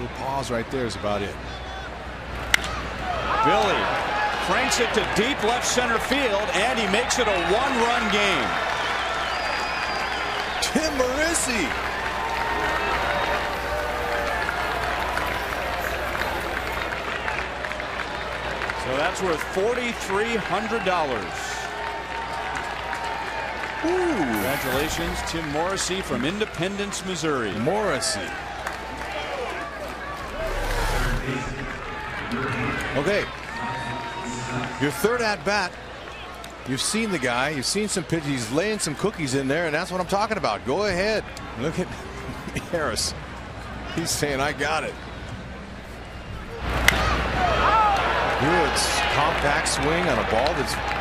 little pause right there is about it. Billy cranks it to deep left center field, and he makes it a one-run game. Tim Marissi. So that's worth $4,300. Congratulations, Tim Morrissey from Independence, Missouri. Morrissey. Okay. Your third at bat. You've seen the guy. You've seen some pitches. He's laying some cookies in there, and that's what I'm talking about. Go ahead. Look at Harris. He's saying, I got it. Good compact swing on a ball that's